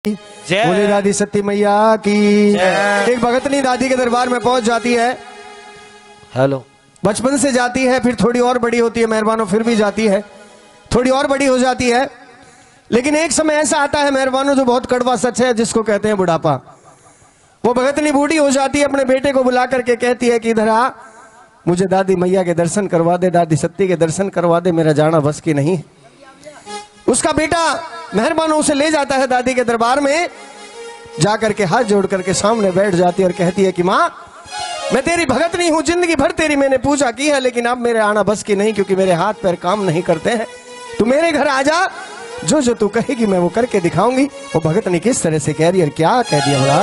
बोले दादी सती मैया की। एक भगतनी दादी के दरबार में पहुंच जाती है। हेलो। बचपन से जाती है, फिर थोड़ी और बड़ी होती है मेहरबानों, फिर भी जाती है, थोड़ी और बड़ी हो जाती है। लेकिन एक समय ऐसा आता है मेहरबानों जो बहुत कड़वा सच है, जिसको कहते हैं बुढ़ापा। वो भगतनी बूढ़ी हो जाती है, अपने बेटे को बुला करके कहती है कि इधर आ, मुझे दादी मैया के दर्शन करवा दे, दादी सत्ती के दर्शन करवा दे, मेरा जाना बस की नहीं। उसका बेटा मेहरबानों उसे ले जाता है दादी के दरबार में, जाकर के हाथ जोड़ करके सामने बैठ जाती है और कहती है कि माँ, मैं तेरी भगत नहीं हूं, जिंदगी भर तेरी मैंने पूजा की है, लेकिन अब मेरे आना बस की नहीं, क्योंकि मेरे हाथ पैर काम नहीं करते हैं। तू मेरे घर आ जा, जो जो तू कहेगी मैं वो करके दिखाऊंगी। वो भगतनी किस तरह से कह रही है, क्या कह दिया बोला,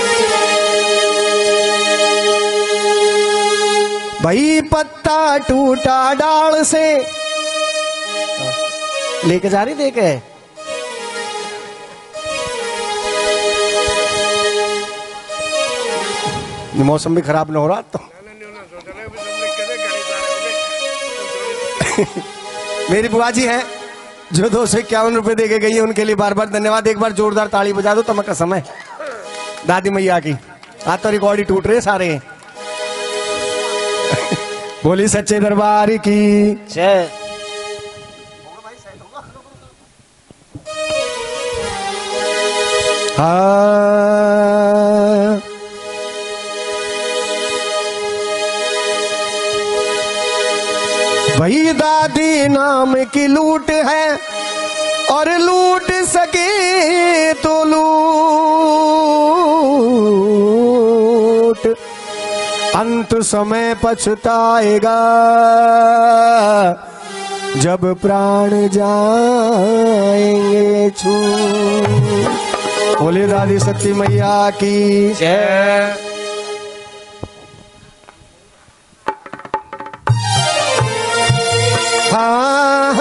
भाई पत्ता टूटा डाल से लेके जा रही देख है। मौसम भी खराब ना हो रहा तो मेरी बुआ जी हैं जो 251 रुपए दे के गई है, उनके लिए बार बार धन्यवाद। एक बार जोरदार ताली बजा दो तमक का समय दादी मैया की। आज तो रिकॉर्ड ही टूट रहे सारे। बोली सच्चे दरबार की जय। हाँ भाई दादी नाम की लूट है, और लूट सके तो लूट, अंत समय पछताएगा जब प्राण जाएंगे छूट। बोले दादी सती मैया की जय। हाँ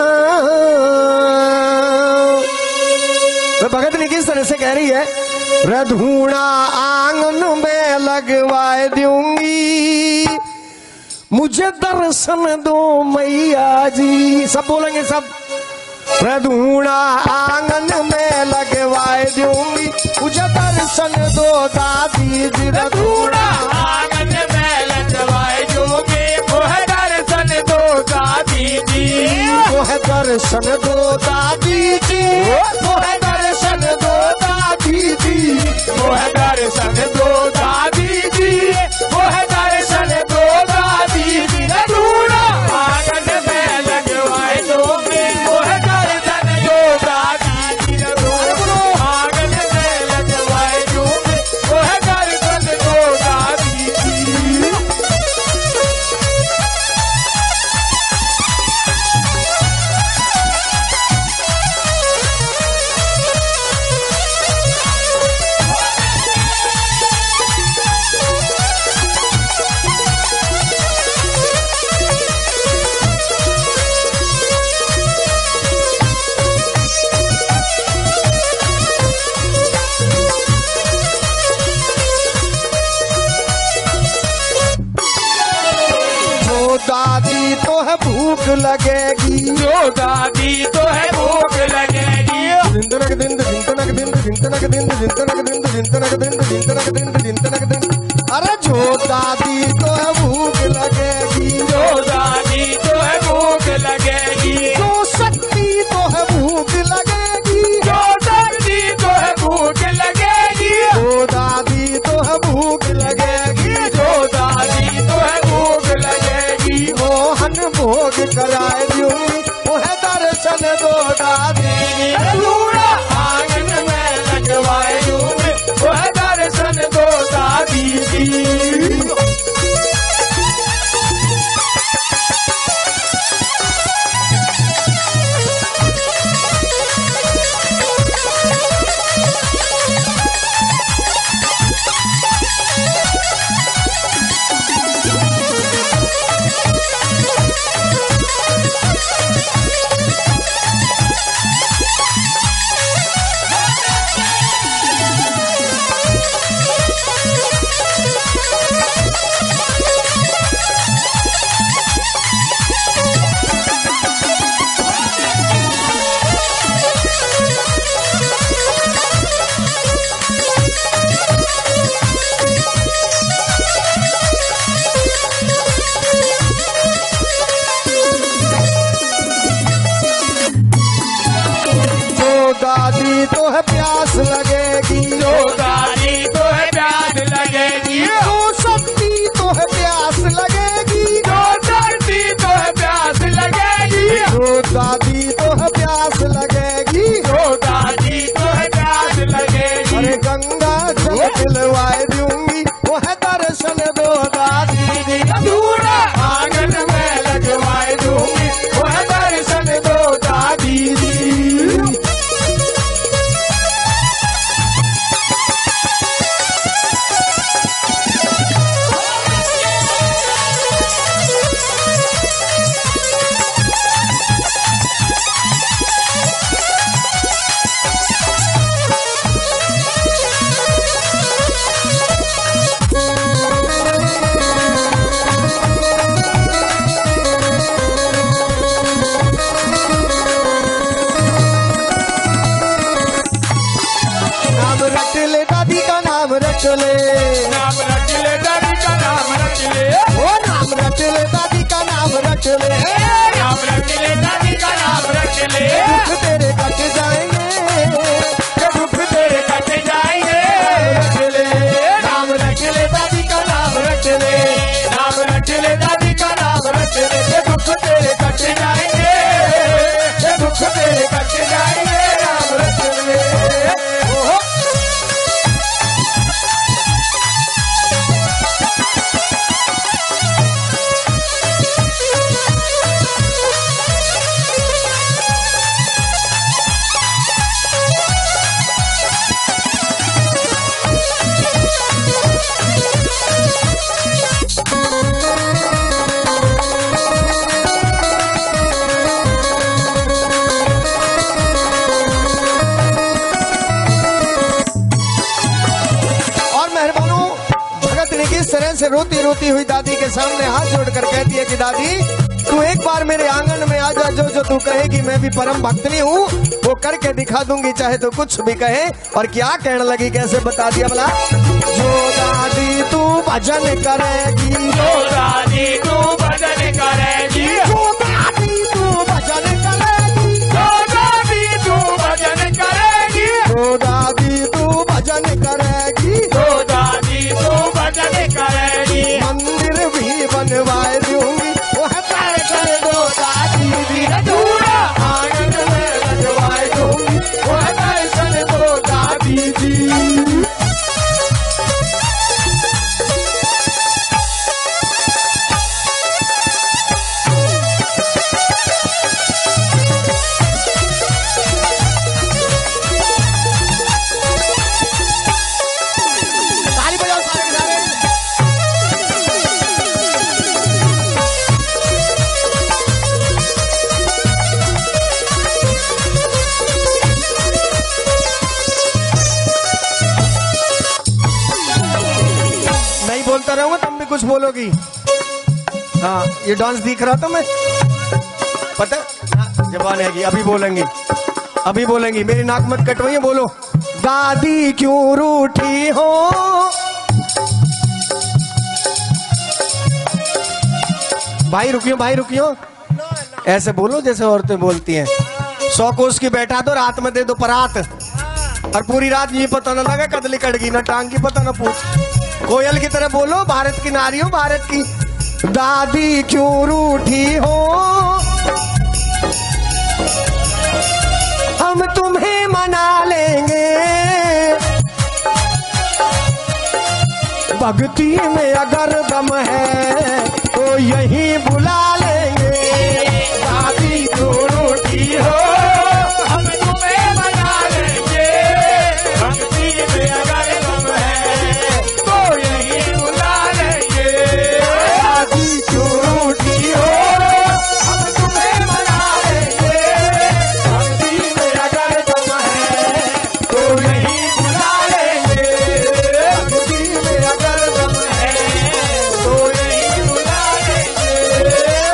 भगतनी किस तरह से कह रही है, रधूणा आंगन में लगवाए दूंगी, मुझे दर्शन दो मैया जी। सब बोलेंगे सब, रधूणा आंगन में लगवाए दूंगी, मुझे दर्शन दो दादी जी। रधूणा आंगन में लगवाए दूंगी, मुझे दर्शन दो दादी जी। मुझे दर्शन दो दादी जी, मुझे दर्शन दो दादी जी, मुझे दर्शन दो दादी जी, मुझे दर्शन दो दादी जी। रधूणा आंगन में लगवाए दूंगी, मुझे दर्शन दो दादी जी। रधूणा आंगन में लगवाए दूंगी, मुझे दर्शन दो दादी जी। दादी तो है भूख लगेगी, जो दादी तो है भूख लगेगी। जिंतनक दिन जिंतनक दिन जिंतनक दिन जिंतनक दिन जिंतनक दिन जिंतनक दिन जिंतनक दिन। अरे जो दादी तो है भूख लगेगी, जो दादी तो है भूख लगेगी। जो शक्ति तो है भूख लगेगी, जो दादी तो है भूख लगेगी। जो दादी तो है भूख लगेगी, जो दादी तो है भूख लगेगी। मोहन भोग कराए दूंगी, मुझे दर्शन दो दादी। रधूणा आंगन में लगवाए दूंगी, मुझे दर्शन दो दादी जी। प्यास लगेगी, जो दादी तो है प्यास लगेगी, जो शक्ति तो है प्यास लगेगी, जो धरती तो है प्यास लगेगी, जो दादी तो है प्यास लगेगी, जो दादी तो है प्यास लगेगी। अरे गंगा जल दिलवाए दूंगी, वो है दर्शन दो दादी जी। दूरा आंगन में लगवाए दूंगी, वो है दर्शन दो दादी जी। नाम रट ले दादी का नाम रट ले, नाम रट ले दादी का नाम रट ले, वो नाम रट ले दादी का नाम रट ले, नाम रट ले दादी का नाम रट ले। दुख तेरे कट जाएंगे, ये दुख तेरे कट जाएंगे। रट ले नाम रट ले दादी का नाम रट ले, नाम रट ले दादी का नाम रट ले। ये दुख तेरे कट जाएंगे, ये दुख तेरे कट जाएंगे। नाम रट ले। ओहो। इस तरह से रोती रोती हुई दादी के सामने हाथ जोड़कर कहती है कि दादी तू एक बार मेरे आंगन में आ जा, जो जो तू कहेगी मैं भी परम भक्तनी हूँ वो करके दिखा दूंगी, चाहे तो कुछ भी कहे। और क्या कहने लगी, कैसे बता दिया भला, जो दादी तू भजन करेगी, जो दादी तू भजन करेगी, जो दादी तू भजन करेगी, जो दादी तू भजन करेगी, जो दादी तू भजन करेगी, जो दादी तू भजन करेगी। मंदिर भी बनवाए दूंगी, वो है कर दो दादी जी। दूरा आंगन में लगवाए दूंगी, वो है दर्शन दो दादी जी। ताली बजाओ सारे के सारे। नहीं बोलता रहूंगा तुम भी कुछ बोलोगी। हाँ ये डांस दिख रहा था मैं, पता जबान है कि अभी बोलेंगी, अभी बोलेंगी, मेरी नाक मत कटवाइए, बोलो। दादी क्यों रूठी हो, भाई रुकियो, भाई रुकियो, ऐसे बोलो जैसे औरतें बोलती हैं। 100 कोस की बैठा दो, रात में दे दो परात, और पूरी रात ये पता न लगा कद लिकड़गी, न टांग की पता न पूछ। कोयल की तरह बोलो, भारत की नारी हो, भारत की। दादी क्यों रूठी हो, हम तुम्हें मना लेंगे, भक्ति में अगर दम है तो यहीं बुला लेंगे। दादी तू रूठी हो, हम तुम्हें मना लेंगे, भक्ति में अगर दम है तो यही बुला लेंगे। दादी तू रूठी हो, हम तुम्हें मना लेंगे, भक्ति में अगर दम है तो यही बुला लेंगे। भक्ति में अगर दम है तो यही बुला लेंगे।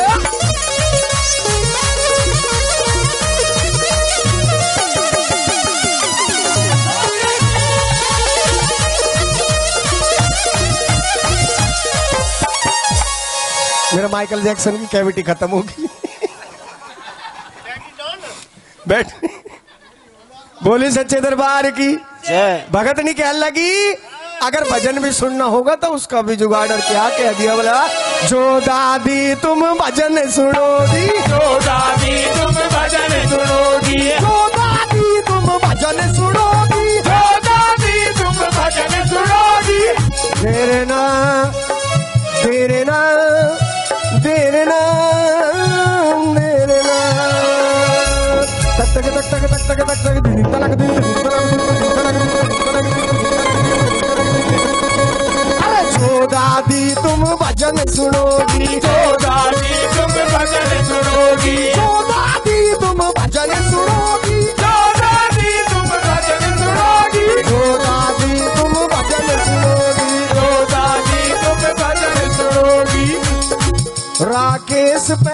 मेरा माइकल जैक्सन की कैविटी खत्म होगी। बैठ बोली सच्चे दरबार की जय। भगत नहीं कहने लगी अगर भजन भी सुनना होगा तो उसका भी जुगाड़ क्या कह दिया बोला जो दादी तुम भजन सुनोगी जो दादी तुम भजन सुनोगी जो दादी तुम भजन सुनोगी जो दादी तुम भजन सुनोगी तेरे ना तेरे ना तेरे ना तेरे ना तक तक तक तक तक तक तक तक दिन तलक दिन अरे जो दादी तुम भजन सुनोगी जो दादी तुम भजन सुनोगी जो दादी तुम भजन सुनोगी जो दादी तुम भजन सुनोगी जो दादी तुम भजन सुनोगी जो दादी तुम भजन सुनोगी राकेश पे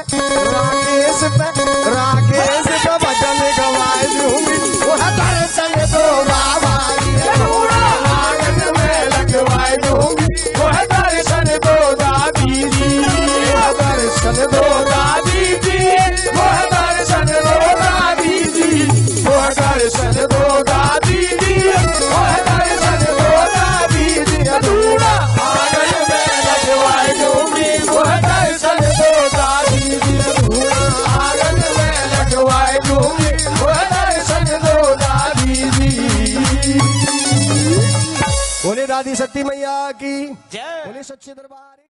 भजन गवाए दूंगी वह दर्शन दो बाबा आंगन में लगवाए दूंगी वह दर्शन दो दादी जी वह दर्शन दो दो दादी जी वह दर्शन दो दादी जी वह दर्शन दो दादी जी वह दर्शन दो दादी जी अधूरा आंगन में लगवाए दूंगी वह दर्शन दो दादी जी अधूरा आंगन में लगवाए दूंगी वह दर्शन दो दादी जी। बोले दादी सती मैया की जय। बोले सच्चे दरबार।